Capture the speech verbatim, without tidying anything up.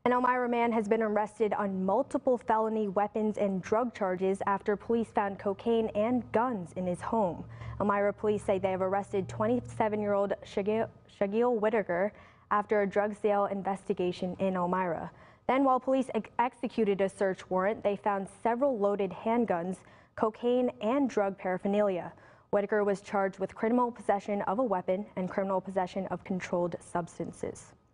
An Elmira man has been arrested on multiple felony weapons and drug charges after police found cocaine and guns in his home. Elmira police say they have arrested twenty-seven-year-old Shaquille Whitaker after a drug sale investigation in Elmira. Then, while police ex executed a search warrant, they found several loaded handguns, cocaine, and drug paraphernalia. Whitaker was charged with criminal possession of a weapon and criminal possession of controlled substances.